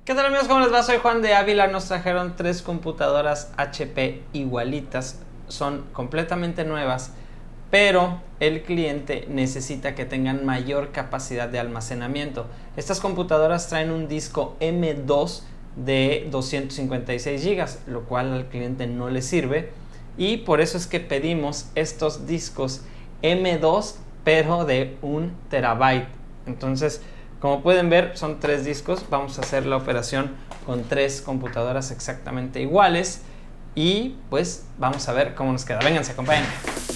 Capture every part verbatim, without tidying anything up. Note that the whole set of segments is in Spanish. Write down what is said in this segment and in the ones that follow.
¿Qué tal amigos? ¿Cómo les va? Soy Juan de Ávila. Nos trajeron tres computadoras H P igualitas. Son completamente nuevas, pero el cliente necesita que tengan mayor capacidad de almacenamiento. Estas computadoras traen un disco M dos de doscientos cincuenta y seis gigas, lo cual al cliente no le sirve. Y por eso es que pedimos estos discos M dos, pero de un terabyte. Entonces, como pueden ver, son tres discos. Vamos a hacer la operación con tres computadoras exactamente iguales. Y pues vamos a ver cómo nos queda. Vénganse, acompáñenme.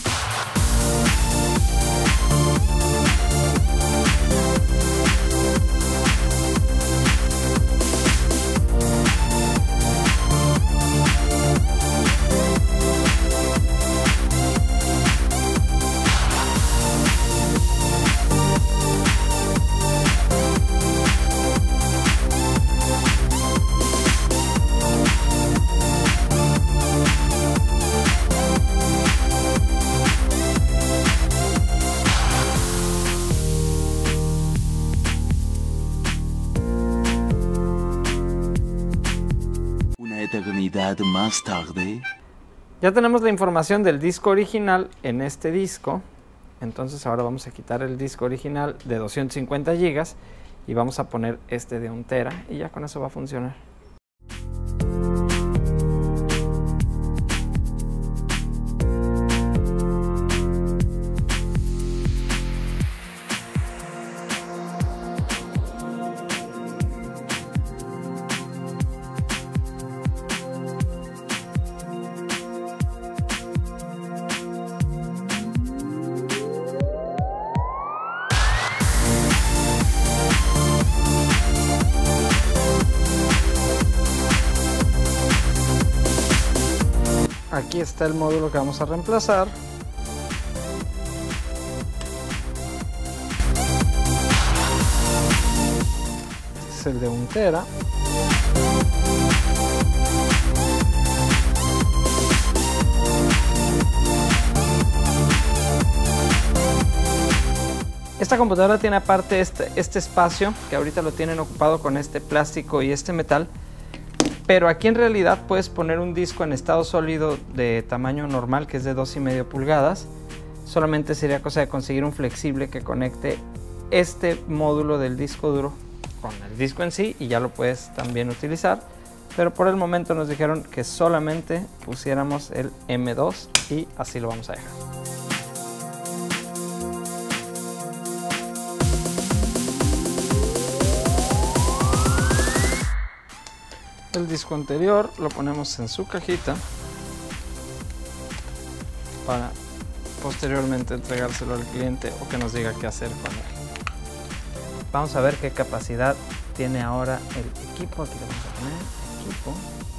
Eternidad más tarde. Ya tenemos la información del disco original en este disco. Entonces ahora vamos a quitar el disco original de doscientos cincuenta gigas y vamos a poner este de un tera y ya con eso va a funcionar. Aquí está el módulo que vamos a reemplazar. Este es el de un tera. Esta computadora tiene aparte este, este espacio que ahorita lo tienen ocupado con este plástico y este metal. Pero aquí en realidad puedes poner un disco en estado sólido de tamaño normal, que es de dos y medio pulgadas. Solamente sería cosa de conseguir un flexible que conecte este módulo del disco duro con el disco en sí y ya lo puedes también utilizar. Pero por el momento nos dijeron que solamente pusiéramos el M dos y así lo vamos a dejar. El disco anterior lo ponemos en su cajita para posteriormente entregárselo al cliente o que nos diga qué hacer con él. Vamos a ver qué capacidad tiene ahora el equipo. Aquí le vamos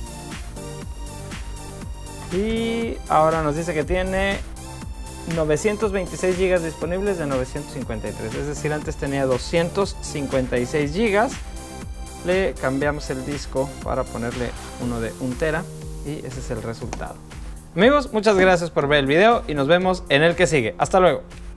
a poner equipo. Y ahora nos dice que tiene novecientos veintiséis gigas disponibles de novecientos cincuenta y tres. Es decir, antes tenía doscientos cincuenta y seis gigas. Le cambiamos el disco para ponerle uno de un tera y ese es el resultado. Amigos, muchas gracias por ver el video y nos vemos en el que sigue. Hasta luego.